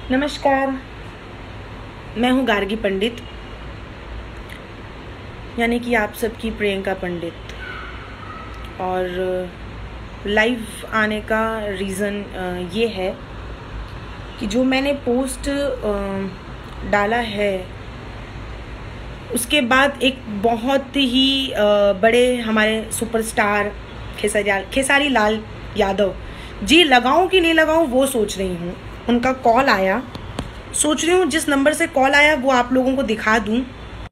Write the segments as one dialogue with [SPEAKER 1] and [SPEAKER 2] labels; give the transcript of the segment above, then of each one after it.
[SPEAKER 1] नमस्कार, मैं हूँ गार्गी पंडित, यानी कि आप सबकी प्रियंका पंडित। और लाइव आने का रीज़न ये है कि जो मैंने पोस्ट डाला है उसके बाद एक बहुत ही बड़े हमारे सुपरस्टार खेसारी लाल यादव जी, लगाऊं कि नहीं लगाऊं वो सोच रही हूँ। उनका कॉल आया, सोच रही हूँ जिस नंबर से कॉल आया वो आप लोगों को दिखा दूँ,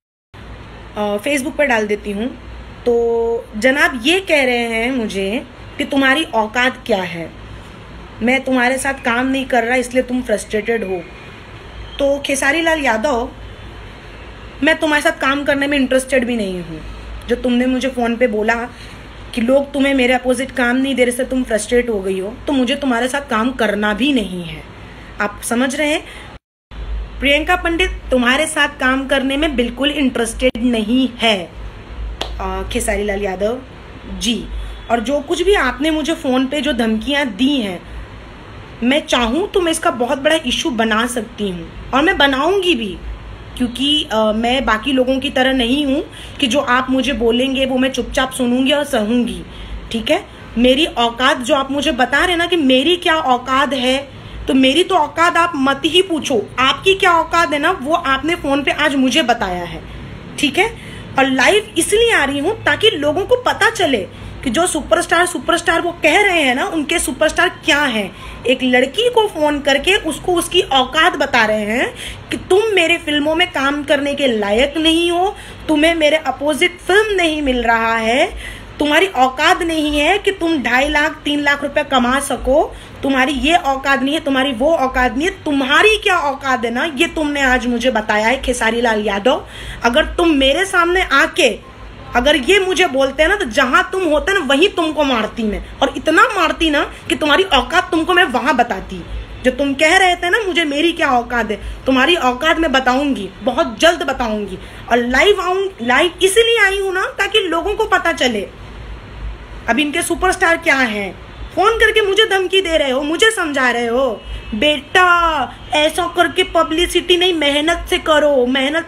[SPEAKER 1] फेसबुक पर डाल देती हूँ। तो जनाब ये कह रहे हैं मुझे कि तुम्हारी औकात क्या है, मैं तुम्हारे साथ काम नहीं कर रहा इसलिए तुम फ्रस्ट्रेटेड हो। तो खेसारी लाल यादव, मैं तुम्हारे साथ काम करने में इंटरेस्टेड भी नहीं हूँ। जो तुमने मुझे फ़ोन पे बोला कि लोग तुम्हें मेरे अपोजिट काम नहीं दे रहे से तुम फ्रस्ट्रेट हो गई हो, तो मुझे तुम्हारे साथ काम करना भी नहीं है। आप समझ रहे हैं? प्रियंका पंडित तुम्हारे साथ काम करने में बिल्कुल इंटरेस्टेड नहीं है खेसारी लाल यादव जी। और जो कुछ भी आपने मुझे फ़ोन पे जो धमकियां दी हैं, मैं चाहूँ तो मैं इसका बहुत बड़ा इशू बना सकती हूँ और मैं बनाऊंगी भी, क्योंकि मैं बाकी लोगों की तरह नहीं हूँ कि जो आप मुझे बोलेंगे वो मैं चुपचाप सुनूंगी और सहूंगी। ठीक है, मेरी औकात जो आप मुझे बता रहे हैं ना कि मेरी क्या औकात है, तो मेरी तो औकात आप मत ही पूछो। आपकी क्या औकात है ना वो आपने फ़ोन पे आज मुझे बताया है। ठीक है, और लाइव इसलिए आ रही हूँ ताकि लोगों को पता चले कि जो सुपरस्टार वो कह रहे हैं ना, उनके सुपरस्टार क्या हैं। एक लड़की को फोन करके उसको उसकी औकात बता रहे हैं कि तुम मेरे फिल्मों में काम करने के लायक नहीं हो, तुम्हें मेरे अपोजिट फिल्म नहीं मिल रहा है, तुम्हारी औकात नहीं है कि तुम 2.5 लाख 3 लाख रुपए कमा सको, तुम्हारी ये औकात नहीं है, तुम्हारी वो औकात नहीं है। तुम्हारी क्या औकात है ना, ये तुमने आज मुझे बताया है खेसारी लाल यादव। अगर तुम मेरे सामने आके अगर ये मुझे बोलते हैं ना, तो जहां तुम होते ना वहीं तुमको मारती मैं, और इतना मारती ना कि तुम्हारी औकात तुमको मैं वहां बताती। जो तुम कह रहे थे ना मुझे मेरी क्या औकात है, तुम्हारी औकात मैं बताऊंगी, बहुत जल्द बताऊंगी। और लाइव इसलिए आई हूं ना ताकि लोगों को पता चले अब इनके सुपरस्टार क्या हैं। फोन करके मुझे धमकी दे रहे हो, मुझे समझा रहे हो बेटा ऐसा करके पब्लिसिटी नहीं, मेहनत से करो,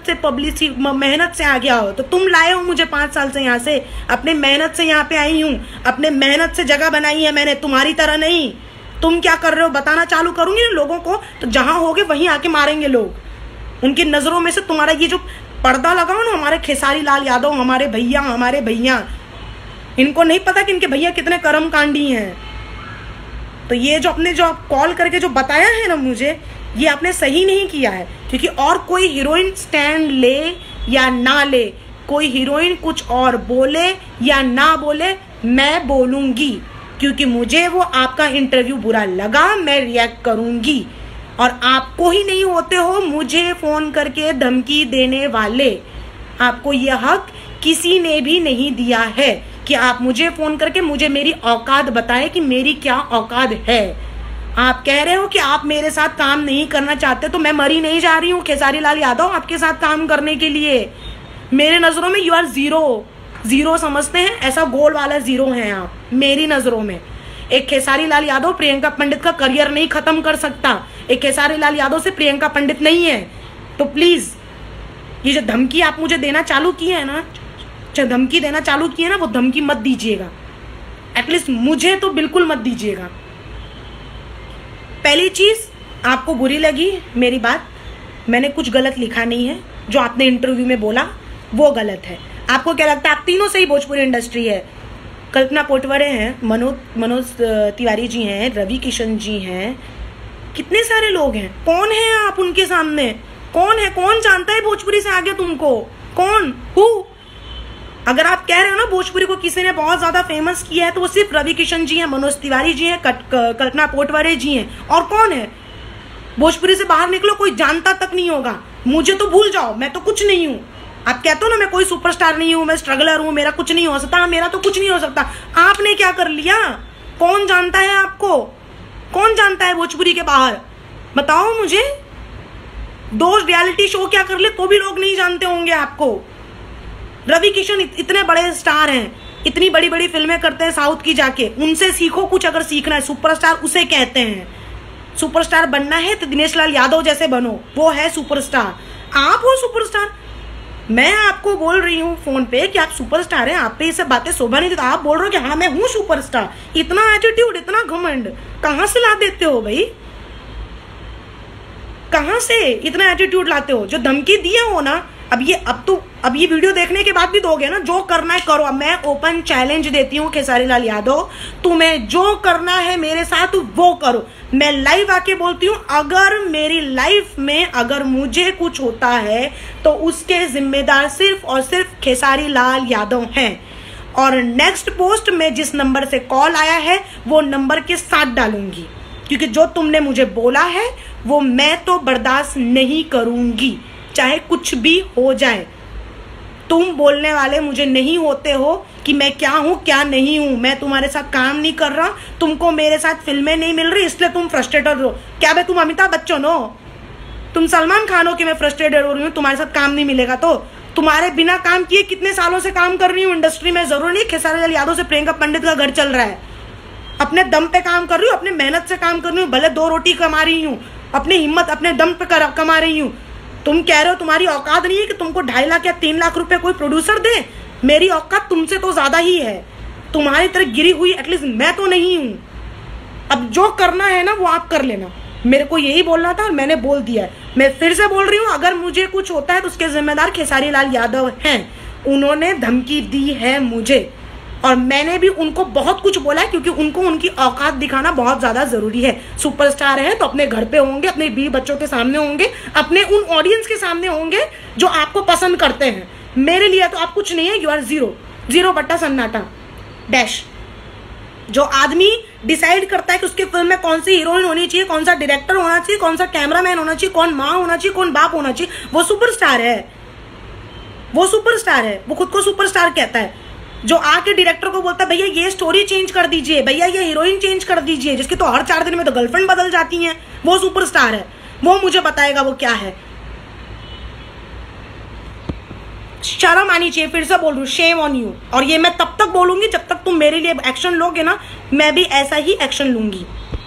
[SPEAKER 1] मेहनत से आ गया हो। तो तुम लाए हो मुझे 5 साल से यहाँ से, अपने मेहनत से यहाँ पे आई हूँ, अपने मेहनत से जगह बनाई है मैंने, तुम्हारी तरह नहीं। तुम क्या कर रहे हो बताना चालू करूंगी ना लोगों को, तो जहां होगे वहीं आके मारेंगे लोग। उनकी नजरों में से तुम्हारा ये जो पर्दा लगाओ ना, हमारे खेसारी लाल यादव हमारे भैया, इनको नहीं पता कि इनके भैया कितने कर्मकांडी हैं। तो ये जो आपने जो कॉल करके जो बताया है ना मुझे, ये आपने सही नहीं किया है। क्योंकि और कोई हीरोइन स्टैंड ले या ना ले, कोई हीरोइन कुछ और बोले या ना बोले, मैं बोलूंगी, क्योंकि मुझे वो आपका इंटरव्यू बुरा लगा, मैं रिएक्ट करूंगी। और आपको ही नहीं होते हो मुझे फोन करके धमकी देने वाले, आपको यह हक किसी ने भी नहीं दिया है कि आप मुझे फोन करके मुझे मेरी औकात बताएं कि मेरी क्या औकात है। आप कह रहे हो कि आप मेरे साथ काम नहीं करना चाहते, तो मैं मरी नहीं जा रही हूँ खेसारी लाल यादव आपके साथ काम करने के लिए। मेरे नजरों में यू आर जीरो समझते हैं, ऐसा गोल वाला जीरो है आप मेरी नजरों में। एक खेसारी लाल यादव प्रियंका पंडित का करियर नहीं खत्म कर सकता, एक खेसारी लाल यादव से प्रियंका पंडित नहीं है। तो प्लीज ये जो धमकी आप मुझे देना चालू की है ना, जो धमकी देना चालू की है ना, वो धमकी मत दीजिएगा। एटलीस्ट मुझे तो बिल्कुल मत दीजिएगा। पहली चीज, आपको बुरी लगी मेरी बात, मैंने कुछ गलत लिखा नहीं है। जो आपने इंटरव्यू में बोला वो गलत है। आपको क्या लगता है आप तीनों से ही भोजपुरी इंडस्ट्री है? कल्पना पोटवरे हैं, मनोज तिवारी जी हैं, रवि किशन जी हैं, कितने सारे लोग हैं। कौन है आप उनके सामने? कौन है? कौन जानता है भोजपुरी से आगे तुमको? कौन? अगर आप कह रहे हो ना भोजपुरी को किसी ने बहुत ज्यादा फेमस किया है, तो वो सिर्फ रवि किशन जी हैं, मनोज तिवारी जी हैं, कल्पना पोटवरे जी हैं। और कौन है? भोजपुरी से बाहर निकलो, कोई जानता तक नहीं होगा। मुझे तो भूल जाओ, मैं तो कुछ नहीं हूँ। आप कहते हो ना मैं कोई सुपरस्टार नहीं हूँ, मैं स्ट्रगलर हूँ, मेरा कुछ नहीं हो सकता। मेरा तो कुछ नहीं हो सकता। आपने क्या कर लिया? कौन जानता है आपको? कौन जानता है भोजपुरी के बाहर? बताओ मुझे। 2 रियलिटी शो क्या कर ले तो भी लोग नहीं जानते होंगे आपको। रवि किशन इतने बड़े स्टार हैं, इतनी बड़ी बड़ी फिल्में करते हैं साउथ की, जाके उनसे सीखो कुछ अगर सीखना है। सुपरस्टार उसे कहते हैं। सुपरस्टार बनना है तो दिनेश लाल यादव जैसे बनो, वो है सुपरस्टार। आप हो सुपरस्टार। मैं आपको बोल रही हूँ फोन पे कि आप सुपरस्टार हैं, आप पे ये सब बातें शोभा नहीं देती। आप बोल रहे हो कि हाँ मैं हूँ सुपरस्टार। इतना एटीट्यूड, इतना घमंड कहाँ से ला देते हो भाई? कहाँ से इतना एटीट्यूड लाते हो? जो धमकी दिए हो ना, अब ये वीडियो देखने के बाद भी दोगे ना? जो करना है करो। अब मैं ओपन चैलेंज देती हूँ खेसारी लाल यादव, तुम्हें जो करना है मेरे साथ वो करो। मैं लाइव आके बोलती हूँ, अगर मेरी लाइफ में अगर मुझे कुछ होता है तो उसके जिम्मेदार सिर्फ और सिर्फ खेसारी लाल यादव हैं। और नेक्स्ट पोस्ट में जिस नंबर से कॉल आया है वो नंबर के साथ डालूंगी, क्योंकि जो तुमने मुझे बोला है वो मैं तो बर्दाश्त नहीं करूंगी, चाहे कुछ भी हो जाए। तुम बोलने वाले मुझे नहीं होते हो कि मैं क्या हूं क्या नहीं हूं। मैं तुम्हारे साथ काम नहीं कर रहा, तुमको मेरे साथ फिल्में नहीं मिल रही, इसलिए तुम फ्रस्ट्रेटेड हो। क्या भाई तुम अमिताभ बच्चन हो? तुम सलमान खान हो कि मैं फ्रस्ट्रेटेड हो रही हूँ तुम्हारे साथ काम नहीं मिलेगा तो? तुम्हारे बिना काम किए कितने सालों से काम कर रही हूँ इंडस्ट्री में। जरूर नहीं खेसारी लाल यादव से प्रियंका पंडित का घर चल रहा है। अपने दम पे काम कर रही हूँ, अपने मेहनत से काम कर रही हूँ, भले 2 रोटी कमा रही हूँ, अपनी हिम्मत अपने दम पे कमा रही हूँ। तुम कह रहे हो तुम्हारी औकात नहीं है कि तुमको 2.5 लाख या 3 लाख रुपए कोई प्रोड्यूसर दे। मेरी औकात तुमसे तो ज्यादा ही है। तुम्हारी तरह गिरी हुई एटलीस्ट मैं तो नहीं हूं। अब जो करना है ना वो आप कर लेना। मेरे को यही बोलना था और मैंने बोल दिया है। मैं फिर से बोल रही हूँ, अगर मुझे कुछ होता है तो उसके जिम्मेदार खेसारी लाल यादव हैं। उन्होंने धमकी दी है मुझे और मैंने भी उनको बहुत कुछ बोला है, क्योंकि उनको उनकी औकात दिखाना बहुत ज्यादा जरूरी है। सुपरस्टार हैं तो अपने घर पे होंगे, अपने बीवी बच्चों के सामने होंगे, अपने उन ऑडियंस के सामने होंगे जो आपको पसंद करते हैं। मेरे लिए तो आप कुछ नहीं है, यू आर जीरो बट्टा सन्नाटा डैश। जो आदमी डिसाइड करता है कि उसकी फिल्म में कौन सी हीरोइन होनी चाहिए, कौन सा डायरेक्टर होना चाहिए, कौन सा कैमरामैन होना चाहिए, कौन माँ होना चाहिए, कौन बाप होना चाहिए, वो सुपरस्टार है। वो सुपरस्टार है, वो खुद को सुपरस्टार कहता है। जो आके डायरेक्टर को बोलता है भैया ये स्टोरी चेंज कर दीजिए, भैया ये हीरोइन चेंज कर दीजिए, जिसकी तो हर 4 दिन में तो गर्लफ्रेंड बदल जाती हैं, वो सुपरस्टार है। वो मुझे बताएगा वो क्या है। शर्म आनी चाहिए। फिर से बोल रही हूँ, शेम ऑन यू। और ये मैं तब तक बोलूंगी जब तक तुम मेरे लिए एक्शन लोगे ना, मैं भी ऐसा ही एक्शन लूंगी।